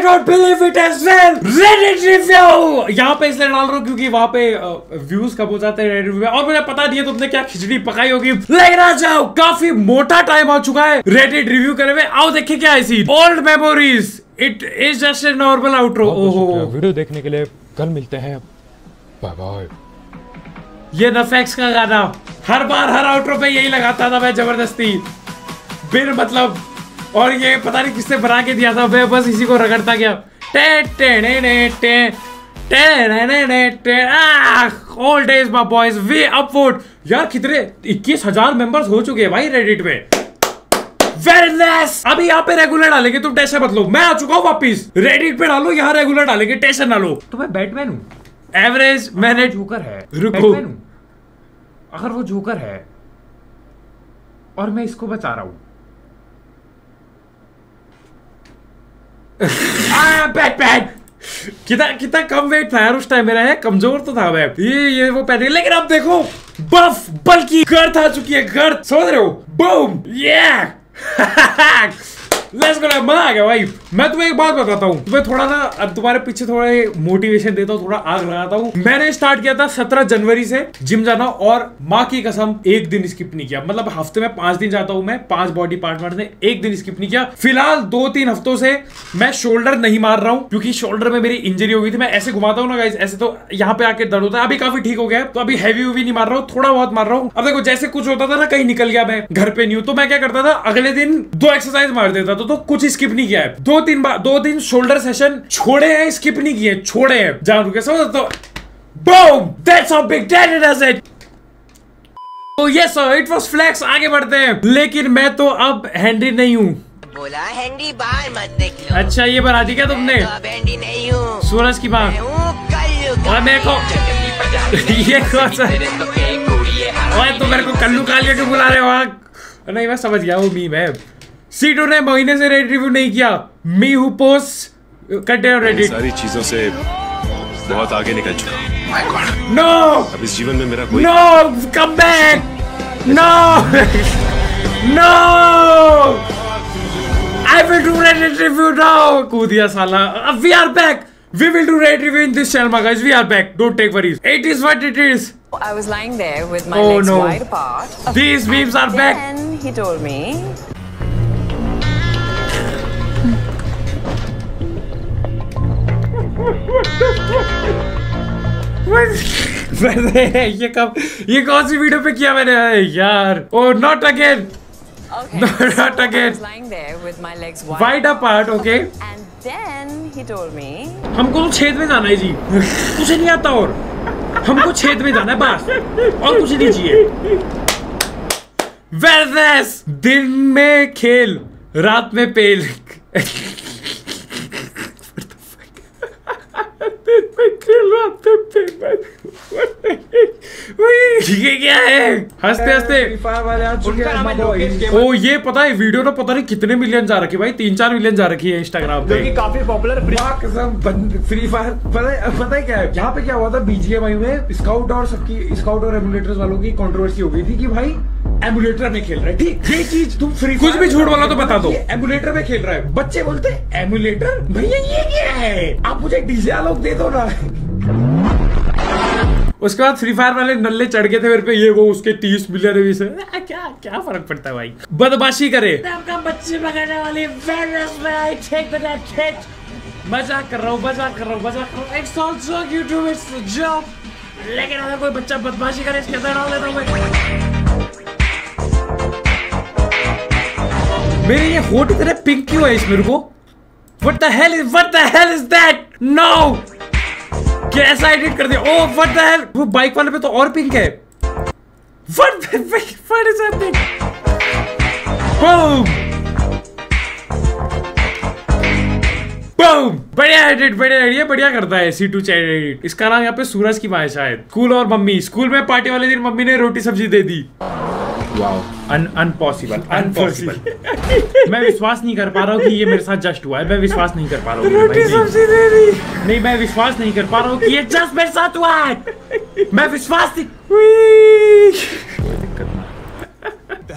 cannot believe it as well. Reddit review यहाँ पे इसलिए डाल रहा हूँ क्योंकि वहाँ पे व्यूज कम हो जाते हैं Reddit review में, और मुझे पता नहीं है तुमने क्या खिचड़ी पकाई होगी। लेकिन आ जाओ, काफी मोटा टाइम आ चुका है Reddit रिव्यू करने में। आओ देखिए क्या है। Old memories, it is just a normal outro. ओहो, वीडियो देखने के लिए कल मिलते हैं, बाय बाय। ये नफेक्स का गाना हर बार हर आउट्रो पे यही लगाता था मैं जबरदस्ती, बिन मतलब, और ये पता नहीं किसने बना के दिया था, मैं बस इसी को रगड़ता गया। Old days my boys, way upward. यार कितने 21,000 मेंबर्स हो चुके हैं भाई रेडिट में। Very nice. अभी यहाँ पे रेगुलर डालेंगे, तुम टेंशन मत लो, मैं आ चुका हूँ वापिस। रेडिट पे डालो, यहाँ रेगुलर डालेंगे, टेंशन ना लो। तो मैं बैटमैन हूँ, एवरेज मैंने जोकर है। रुको, अगर वो जोकर है और मैं इसको बचा रहा हूँ, बैटमैन। कितना कम वेट था यार उस टाइम मेरा, है कमजोर तो था मैं। ये वो पहले, लेकिन अब देखो बफ बल्कि गर्द आ चुकी है, गर्द, समझ रहे हो? बूम, ये लेट्स गो, मजा आ गया भाई। मैं तुम्हें एक बात बताता हूँ, तुम्हें थोड़ा ना अब तुम्हारे पीछे थोड़ा मोटिवेशन देता हूँ, थोड़ा आग लगाता हूँ। मैंने स्टार्ट किया था 17 जनवरी से जिम जाना, और माँ की कसम एक दिन स्किप नहीं किया। मतलब हफ्ते में 5 दिन जाता हूँ मैं, 5 बॉडी पार्ट मारने, एक दिन स्किप नहीं किया। फिलहाल 2-3 हफ्तों से मैं शोल्डर नहीं मार रहा हूँ क्योंकि शोल्डर में मेरी इंजरी हो गई थी। मैं ऐसे घुमाता हूँ ना गाइस, ऐसे तो यहाँ पे आके दर्द होता है। अभी काफी ठीक हो गया, तो अभी हैवी वूवी नहीं मार रहा हूँ, थोड़ा बहुत मार रहा हूँ। अब देखो जैसे कुछ होता था ना, कहीं निकल गया, मैं घर पे नहीं हूँ, तो मैं क्या करता था, अगले दिन 2 एक्सरसाइज मार देता था, तो कुछ स्किप नहीं किया है। 2 दिन शोल्डर सेशन छोड़े हैं, स्किप नहीं किए, छोड़े हैं जान रुके, समझ। तो boom, that's how big daddy does it. तो yes sir, it was flex. आगे बढ़ते हैं, लेकिन मैं तो अब हैंडी नहीं हूँ। बोला हैंडी बाहर मत देखो। अच्छा ये बना दी क्या तुमने? मैं तो अब हैंडी नहीं हूँ, सूरज की माँ। और मेरे को ये कौन सा, और तुम मेरे को कल्लू कालिया क्यों बुला रहे हो? नहीं मैं समझ गया, वो मीम है। सीटू ने महीने से रेड रिव्यू नहीं किया। Me who post content Reddit, सारी चीजों से बहुत आगे निकल चुका हूं। माय गॉड, नो, अब इस जीवन में मेरा कोई no, come back, no, no, I will do Reddit review now. कूद दिया साला। अब we are back, we will do raid review in this channel, my guys. We are back, don't take worries. It is what it is. I was lying there with my legs wide apart. These memes are back. Then he told me. ये कौन सी video पे किया मैंने यार? Oh, not again. Okay. Not again. I was lying there with my legs wide apart. Okay. And then he told me. हमको तो छेद में जाना है जी, कुछ नहीं आता, और हमको छेद में जाना है बस, और कुछ नहीं चाहिए। वेलनेस, दिन में खेल, रात में पेल। ये क्या है? हंसते हंसते ओ ये पता है वीडियो ना पता नहीं कितने मिलियन जा रखी है भाई, 3-4 मिलियन जा रखी है इंस्टाग्राम पे, काफी पॉपुलर। फ्री फायर पता है क्या है? यहाँ पे क्या हुआ था, बीजीएमआई में स्काउट और सबकी, स्काउट और एमुलेटर्स वालों की कंट्रोवर्सी हो गई थी कि भाई एमुलेटर में खेल रहा है। ठीक, ये चीज तुम फ्री कुछ भी झूठ वाला तो बता दो, एमुलेटर में खेल रहा है। बच्चे बोलते हैं एमुलेटर, भैया ये क्या है, आप मुझे डीजे आलोक दे दो ना। उसके बाद फ्री फायर वाले नल्ले चढ़ गए थे मेरे पे, ये वो उसके 30 मिलियन व्यूज है, क्या फर्क पड़ता है भाई, बदमाशी करे। आपका बच्चे भगाने वाली मजाक कर रहा हूँ, it's all joke YouTube, it's job. लेकिन अगर कोई बच्चा बदमाशी करे इसके अंदर डाल देता हूँ मैं। मेरे ये होठ इतने पिंक क्यों है इस मेरे को? What the hell is that? No! कैसा एडिट कर दिया? Oh, what the hell? वो बाइक वाले पे तो और पिंक है। What is happening? Boom! Boom! बढ़िया एडिट, बढ़िया करता है C2 चैट एडिट। इसका नाम यहाँ पे सूरज की माँ है शायद। स्कूल और मम्मी, स्कूल में पार्टी वाले दिन मम्मी ने रोटी सब्जी दे दी। Wow, impossible. मैं विश्वास नहीं कर पा रहा हूँ कि ये मेरे साथ जस्ट हुआ है, मैं विश्वास नहीं कर पा रहा हूँ। रोटी सब्जी दे दी। नहीं, मैं विश्वास नहीं कर पा रहा हूँ कि ये जस्ट मेरे साथ हुआ है। मैं विश्वास नहीं।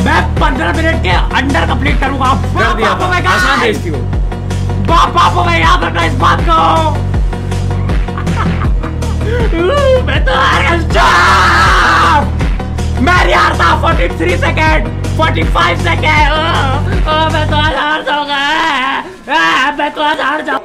मैं 15 मिनट के अंडर कंप्लीट करूंगा। कर दिया था, आसान रेस थी वो। बाप मैं याद रखना इस बात को। मैं तो मैं यार था 43 सेकेंड 45 सेकेंड। मैं तो आज हार जाऊंगा। मैं तो आज हार जाऊंगा।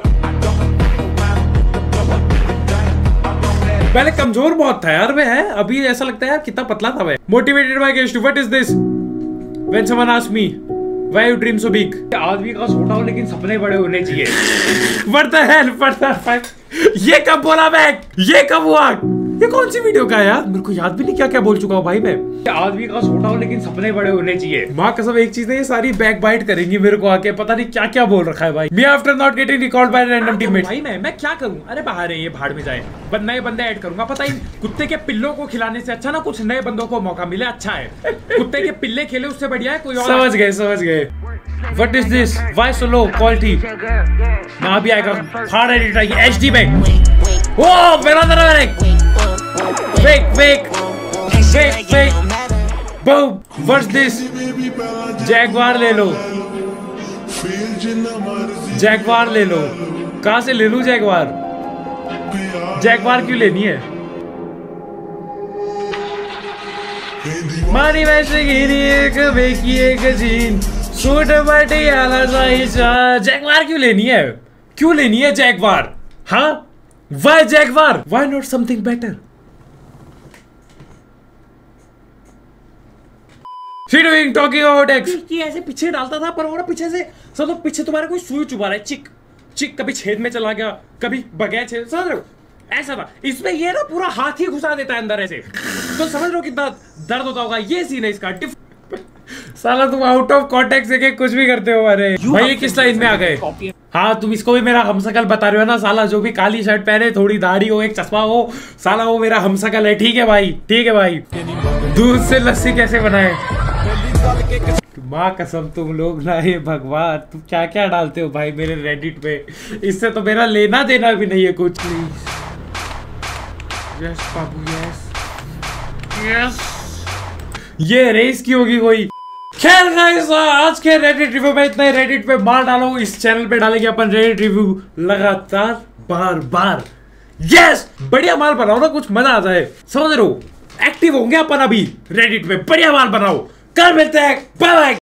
पहले कमजोर बहुत था यार मैं, है अभी ऐसा लगता है यार कितना पतला था मैं। Motivated by guest, what is this? When someone asks me why you dream so big. आदमी का छोटा हो लेकिन सपने बड़े होने चाहिए। व्हाट द हेल, ये कब बोला मैं? ये कब हुआ? ये कौन सी वीडियो का है यार? मेरे को याद भी नहीं क्या क्या बोल चुका हूँ भाई मैं। आदमी का छोटा हो लेकिन सपने बड़े होने चाहिए। माँ कसम एक चीज नहीं, ये सारी बैक बाइट करेंगी मेरे को आके, पता नहीं क्या क्या बोल रखा है भाई। Me after not getting record by random teammate. भाई मैं क्या करूँ? अरे बाहर है ये, भाड़ में जाए। नए बंदे ऐड करूंगा। पता ही कुत्ते के पिल्लों को खिलाने से अच्छा ना कुछ नए बंदों को मौका मिले, अच्छा है। कुत्ते के पिल्ले खेले उससे बढ़िया है कोई और। समझ गए। What is this? Why so low quality? ना अभी आएगा हार्ड एडिट आएगी एचडी में। ओ मेरा Fake. Boom. What's this? Jaguar ले लो। जैगवार ले लो। कहाँ से ले लूं जैगवार? जैगवार क्यों लेनी है? मारी वैसे गिरी एक बेकी एक जीन सूट पटियाला साइजा। जैगवार क्यों लेनी है? क्यों लेनी है जैगवार? हाँ? Why Jaguar? Why not something better? Doing talking about X. ये ऐसे पीछे डालता था पर वो ना पीछे से समझो पीछे तुम्हारे कोई सुई चुभा रहा है। चिक कभी छेद में चला गया, कभी बगैर छेद, समझ रहे हो? ऐसा था। इसमें ये ना पूरा हाथ ही घुसा देता है अंदर ऐसे, तो समझ रहे हो कितना दर्द होता होगा। ये सीन है इसका। साला तुम आउट ऑफ कॉन्टेक्स्ट देके कुछ भी करते हो। अरे भाई ये किस लाइन में आ गए? हाँ तुम इसको भी मेरा हमशक्ल बता रहे हो ना साला, जो भी काली शर्ट पहने, थोड़ी दाढ़ी हो, एक चश्मा हो, साला वो मेरा हमशक्ल है। ठीक है भाई। दूध से लस्सी कैसे बनाए? माँ कसम तुम लोग ना, ये भगवान तुम क्या क्या डालते हो भाई मेरे रेडिट पे। इससे तो मेरा लेना देना भी नहीं है कुछ। प्लीज यस बाबू यस। ये रेस की होगी कोई। खैर गाइस आज के रेडिट रिव्यू में इतना ही। रेडिट पे मार डालो, इस चैनल पे डालेंगे अपन रेडिट रिव्यू लगातार बार। यस बढ़िया माल बनाओ ना, कुछ मजा आ जाए। समझ रहे हो? एक्टिव होंगे अपन अभी रेडिट पे। बढ़िया माल बनाओ। कल मिलते हैं, बाय बाय।